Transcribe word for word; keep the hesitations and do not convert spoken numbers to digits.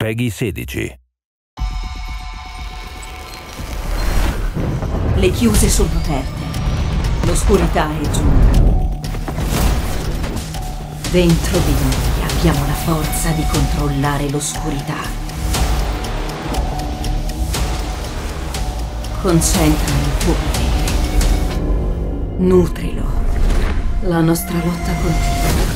PEGI sedici. Le chiuse sono aperte. L'oscurità è giunta. Dentro di noi abbiamo la forza di controllare l'oscurità. Concentra il tuo potere. Nutrilo. La nostra lotta continua.